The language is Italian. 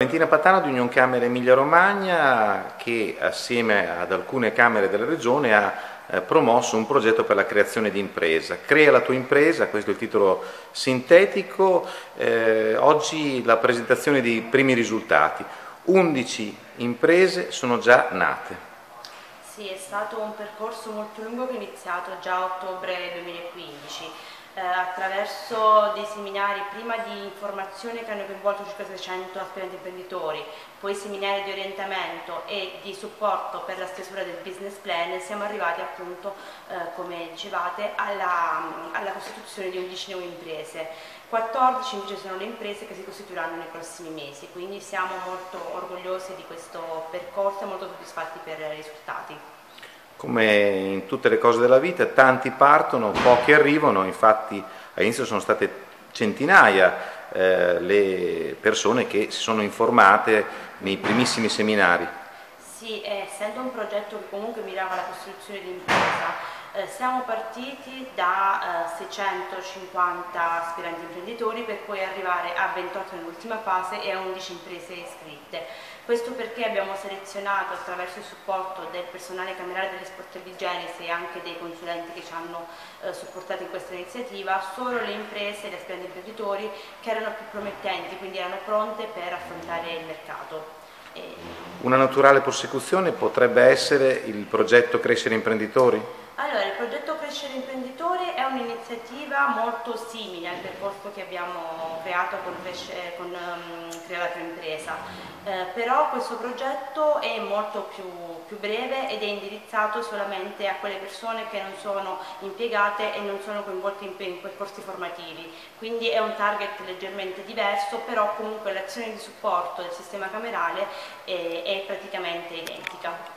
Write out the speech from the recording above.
Valentina Patano di Union Camere Emilia Romagna, che assieme ad alcune camere della regione ha promosso un progetto per la creazione di impresa. Crea la tua impresa, questo è il titolo sintetico. Oggi la presentazione dei primi risultati. 11 imprese sono già nate. Sì, è stato un percorso molto lungo che è iniziato già a ottobre 2015. Attraverso dei seminari prima di informazione che hanno coinvolto circa 600 aspiranti imprenditori, poi seminari di orientamento e di supporto per la stesura del business plan, siamo arrivati appunto, come dicevate, alla costituzione di 11 nuove imprese. 14 invece sono le imprese che si costituiranno nei prossimi mesi, quindi siamo molto orgogliosi di questo percorso e molto soddisfatti per i risultati. Come in tutte le cose della vita, tanti partono, pochi arrivano, infatti all'inizio sono state centinaia le persone che si sono informate nei primissimi seminari. Sì, essendo un progetto che comunque mirava alla costruzione di impresa, siamo partiti da 650 aspiranti imprenditori per poi arrivare a 28 nell'ultima fase e a 11 imprese iscritte. Questo perché abbiamo selezionato attraverso il supporto del personale camerale delle Sport Genesi e anche dei consulenti che ci hanno supportato in questa iniziativa solo le imprese, gli aspiranti imprenditori che erano più promettenti, quindi erano pronte per affrontare il mercato. Una naturale prosecuzione potrebbe essere il progetto Crescere Imprenditori? Allora, il progetto Crescere Imprenditori è un'iniziativa molto simile al percorso che abbiamo creato con Crea la tua impresa, però questo progetto è molto più breve ed è indirizzato solamente a quelle persone che non sono impiegate e non sono coinvolte in percorsi formativi, quindi è un target leggermente diverso, però comunque l'azione di supporto del sistema camerale è praticamente identica.